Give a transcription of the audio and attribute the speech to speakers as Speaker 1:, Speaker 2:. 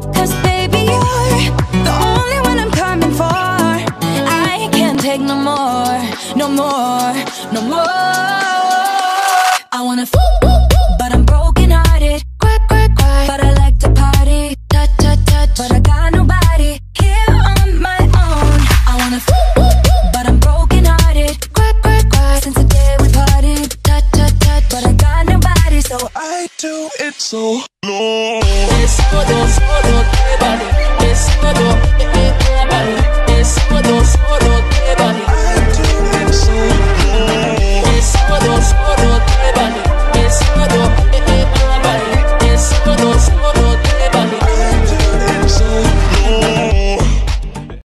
Speaker 1: 'Cause baby, you're the only one I'm coming for. I can't take no more, no more, no more. I wanna but I'm broken hearted. Cry, cry, cry, but I like to party. Touch, touch, touch, but I got nobody here on my own. I wanna but I'm broken hearted. Cry, cry, cry, since the day we parted. Touch, touch, touch, but I got nobody, so
Speaker 2: I do it so long.